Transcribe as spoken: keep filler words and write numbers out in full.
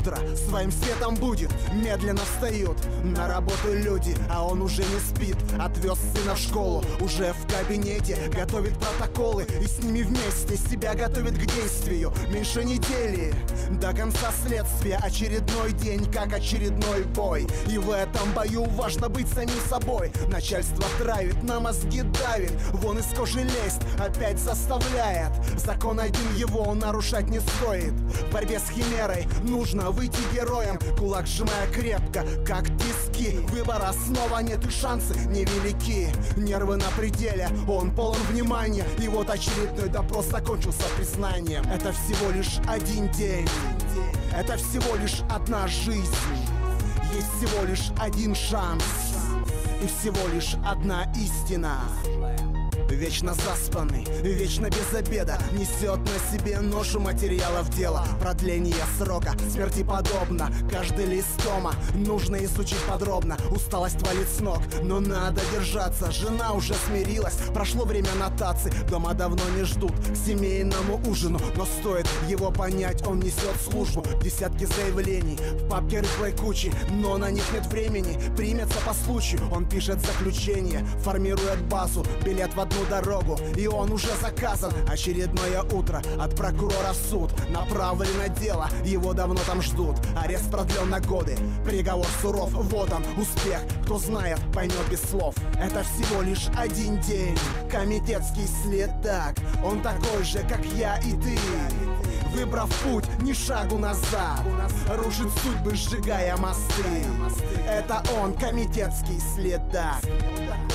утро своим светом будет. Медленно встают на работу люди, а он уже не спит. Отвез сына в школу, уже в кабинете готовит протоколы и с ними вместе себя готовит к действию. Меньше недели до конца следствия, очередной день, как очередной бой. И в этом бою важно быть самим собой. Начальство травит, на мозги давит, вон из кожи лезть опять заставляет. Закон один, его нарушать не стоит. В борьбе с химерой нужно выйти героем, кулак сжимая крепко, как тиски. Выбора снова нет и шансы невелики. Нервы на пределе, он полон внимания. И вот очередной допрос закончился признанием. Это всего лишь один день, это всего лишь одна жизнь. Есть всего лишь один шанс и всего лишь одна истина. Вечно заспанный, вечно без обеда, несет на себе ношу материалов дела. Продление срока смерти подобно, каждый лист тома нужно изучить подробно. Усталость валит с ног, но надо держаться. Жена уже смирилась, прошло время нотаций, дома давно не ждут к семейному ужину. Но стоит его понять, он несет службу. Десятки заявлений в папке рыхлой кучи, но на них нет времени примется по случаю. Он пишет заключение, формирует базу, билет в одну дорогу, и он уже заказан. Очередное утро, от прокурора в суд направлено дело, его давно там ждут. Арест продлен на годы, приговор суров. Вот он, успех, кто знает, поймет без слов. Это всего лишь один день, комитетский следак. Он такой же, как я и ты, выбрав путь, ни шагу назад, рушит судьбы, сжигая мосты. Это он, комитетский следак.